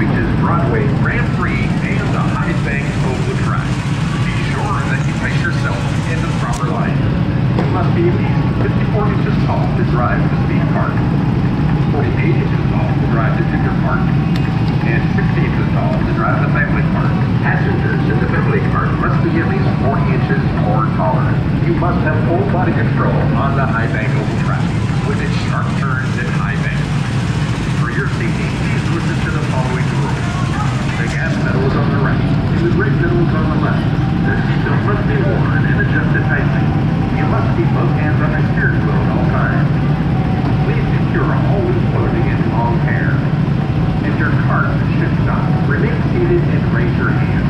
reaches Broadway, Grand Prix, and the High Bank Oval Track. Be sure that you place yourself in the proper line. You must be at least 54 inches tall to drive the Speed Park, 48 inches tall to drive the Junior Park, and 60 inches tall to drive the Family Park. Passengers in the Family Park must be at least 40 inches or taller. You must have full body control on the High Bank Oval Track with its sharp turns and high banks. For your safety, please listen to the following rules. The gas pedal is on the right, and the brake pedal is on the left. The seatbelt must be worn and adjusted tightly. You must keep both hands on the steering wheel at all times. Please secure all loose clothing in long hair. If your cart should stop, remain seated and raise your hand.